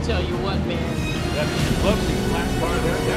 tell you what, man. That lovely flat car there.